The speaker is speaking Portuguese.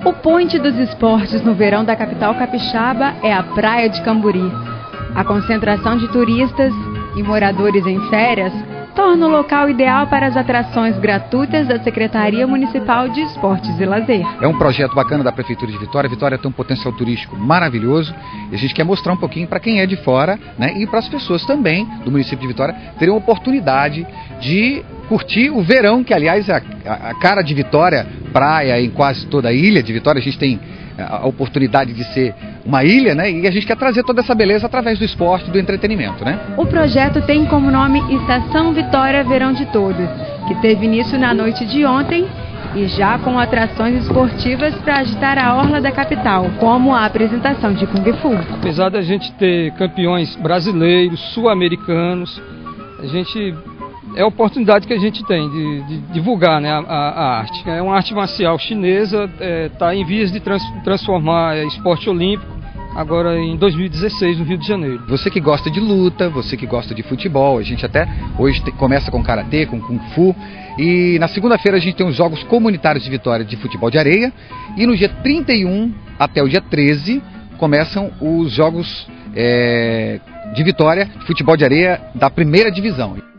O point dos esportes no verão da capital capixaba é a Praia de Camburi. A concentração de turistas e moradores em férias torna o local ideal para as atrações gratuitas da Secretaria Municipal de Esportes e Lazer. É um projeto bacana da Prefeitura de Vitória. Vitória tem um potencial turístico maravilhoso e a gente quer mostrar um pouquinho para quem é de fora, né, e para as pessoas também do município de Vitória terem uma oportunidade de curtir o verão, que aliás a cara de Vitória, praia em quase toda a ilha de Vitória, a gente tem a oportunidade de ser uma ilha, né? E a gente quer trazer toda essa beleza através do esporte e do entretenimento, né? O projeto tem como nome Estação Vitória Verão de Todos, que teve início na noite de ontem e já com atrações esportivas para agitar a orla da capital, como a apresentação de Kung Fu. Apesar da gente ter campeões brasileiros, sul-americanos, é a oportunidade que a gente tem de divulgar, né, a arte. É uma arte marcial chinesa, está em vias de transformar esporte olímpico, agora em 2016, no Rio de Janeiro. Você que gosta de luta, você que gosta de futebol, a gente até hoje começa com karatê, com kung fu, e na segunda-feira a gente tem os Jogos Comunitários de Vitória de futebol de areia, e no dia 31 até o dia 13 começam os Jogos de Vitória de futebol de areia da primeira divisão.